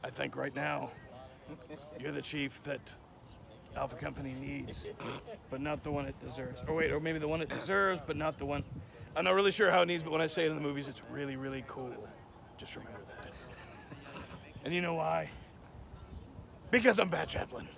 I think right now you're the chief that Alpha Company needs, but not the one it deserves. Or wait, or maybe the one it deserves, but not the one. I'm not really sure how it needs, but when I say it in the movies, it's really, really cool. Just remember that. And you know why? Because I'm Bat Chaplin.